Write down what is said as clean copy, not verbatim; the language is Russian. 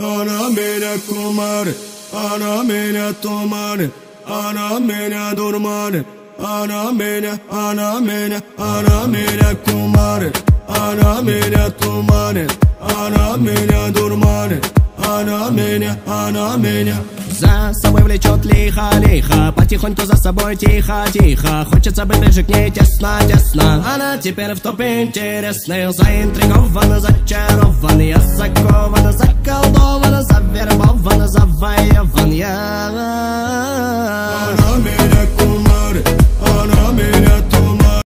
Она меня кумарит, она меня туманит, она меня дурманит, она меня кумарит, она меня туманит, она меня дурманит, она меня. За собой влечет лихо-лихо, потихоньку за собой тихо-тихо. Хочется быть ближе к ней тесно-тесно. Она теперь в топ интересных, заинтригован, зачарован. Я